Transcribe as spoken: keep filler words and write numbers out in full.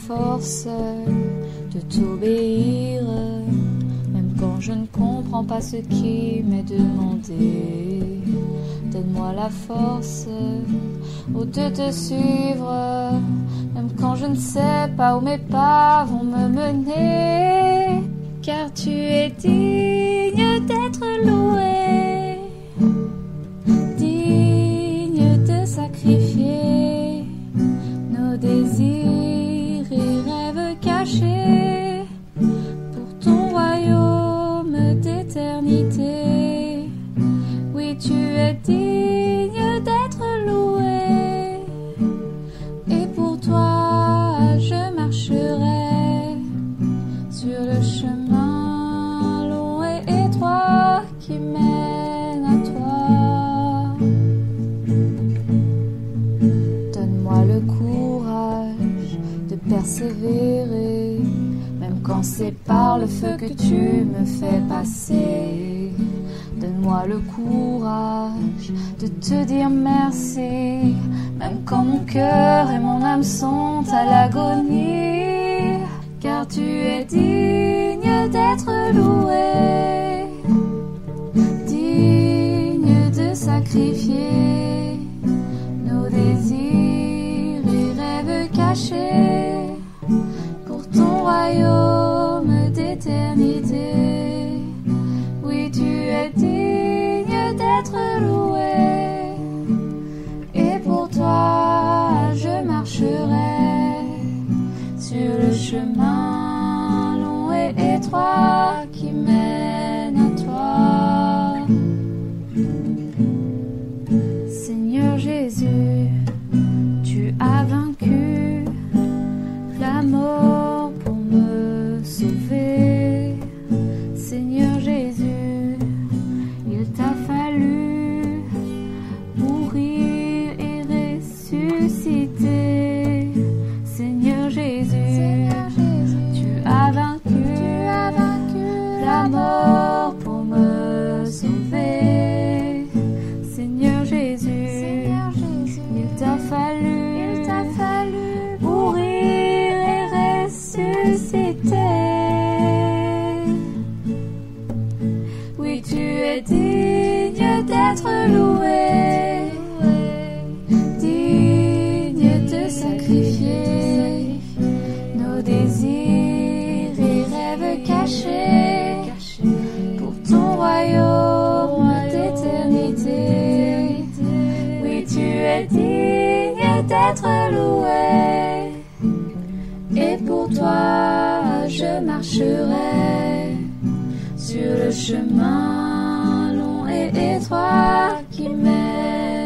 force de t'obéir, même quand je ne comprends pas ce qui m'est demandé. Donne-moi la force oh, de te suivre, même quand je ne sais pas où mes pas vont me mener. Car tu es digne d'être loué, digne de sacrifier nos désirs et rêves cachés pour ton royaume d'éternité. Oui, tu es digne d'être loué, et pour toi je marcherai sur le chemin long et étroit qui mène à toi. Donne-moi le courage de persévérer, même quand c'est par le feu que tu me fais passer. Donne-moi le courage de te dire merci, même quand mon cœur et mon âme sont à l'agonie. Car tu es digne d'être loué, digne de sacrifier nos désirs et rêves cachés pour ton royaume d'éternité. Oui, tu es digne d'être loué, et pour toi je marcherai sur le chemin long et étroit qui mène à toi. Seigneur Jésus, tu as vaincu la mort pour me sauver. Seigneur Jésus, il t'a fallu mourir et ressusciter. Seigneur Jésus, Seigneur Jésus, tu as vaincu, tu as vaincu la mort pour me sauver. Seigneur Jésus, Seigneur Jésus, il t'a fallu, il t'a fallu mourir et ressusciter. Oui, tu es digne d'être loué, digne de sacrifier nos désirs et rêves cachés pour ton royaume d'éternité. Oui, tu es digne d'être loué, et pour toi je marcherai sur le chemin long et étroit qui mène